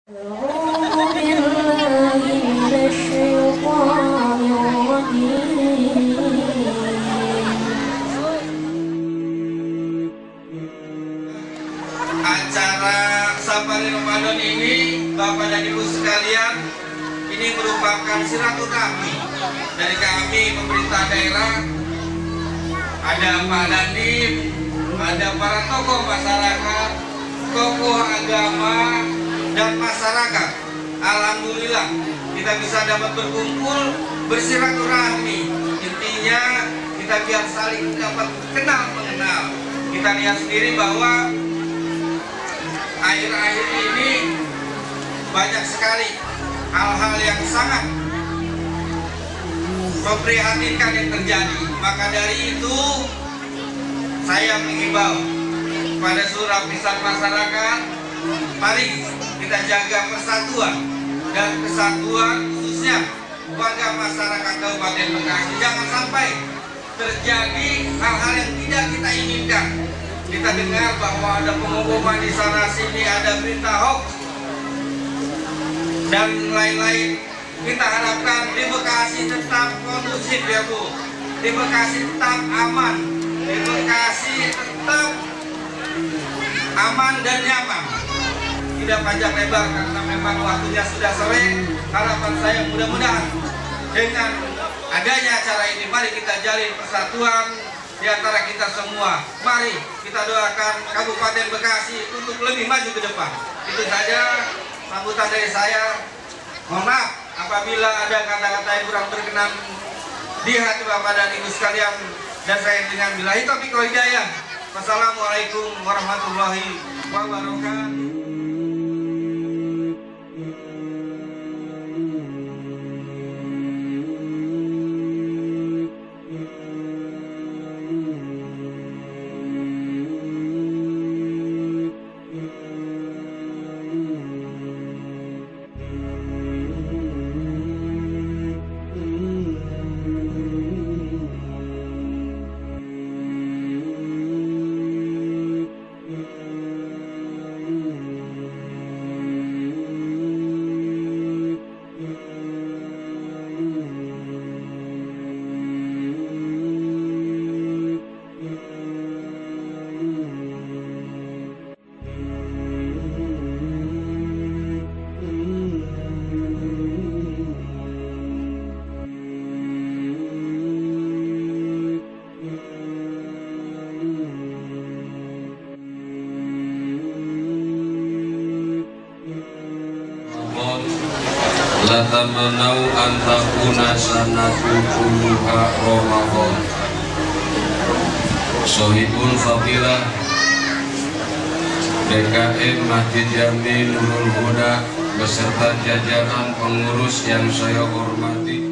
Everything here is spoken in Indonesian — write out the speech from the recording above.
Acara Safari Ramadan ini, Bapak dan Ibu sekalian, ini merupakan silaturahmi dari kami pemerintah daerah. Ada Pak Dandim, ada para tokoh masyarakat, tokoh agama dan masyarakat. Alhamdulillah kita bisa dapat berkumpul bersilaturahmi. Intinya kita biar saling dapat kenal mengenal. Kita lihat sendiri bahwa akhir-akhir ini banyak sekali hal-hal yang sangat memprihatinkan yang terjadi. Maka dari itu saya mengimbau pada seluruh lapisan masyarakat, mari kita jaga persatuan dan kesatuan, khususnya warga masyarakat Kabupaten Bekasi. Jangan sampai terjadi hal-hal yang tidak kita inginkan. Kita dengar bahwa ada pengumuman di sana sini, ada berita hoax dan lain-lain. Kita harapkan di Bekasi tetap kondusif ya Bu, di Bekasi tetap aman, di Bekasi tetap aman dan nyaman. Tidak panjang lebar karena memang waktunya sudah sore. Harapan saya mudah-mudahan dengan adanya acara ini, mari kita jalin persatuan di antara kita semua. Mari kita doakan Kabupaten Bekasi untuk lebih maju ke depan. Itu saja sambutan dari saya. Mohon maaf apabila ada kata-kata yang kurang berkenan di hati Bapak dan Ibu sekalian, dan saya dengan billahi taufiq wal hidayah. Wassalamualaikum warahmatullahi wabarakatuh. La tamanau an takuna sanatu kulluha Ramadan. Sohibul Fadilah DKM Masjid Jami Nurul Huda beserta jajaran pengurus yang saya hormati.